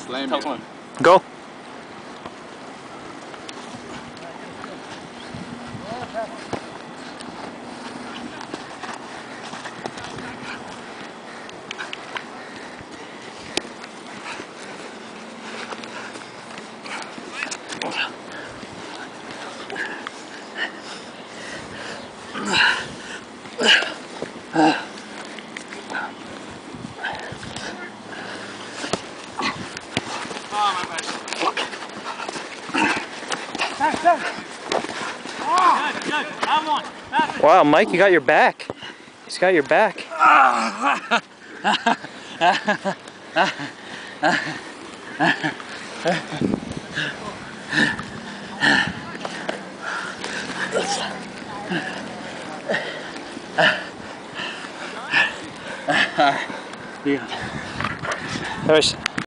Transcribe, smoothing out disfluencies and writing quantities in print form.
Slam Top you. one. Go. Wow, Mike, you got your back. He's got your back. Yeah. There's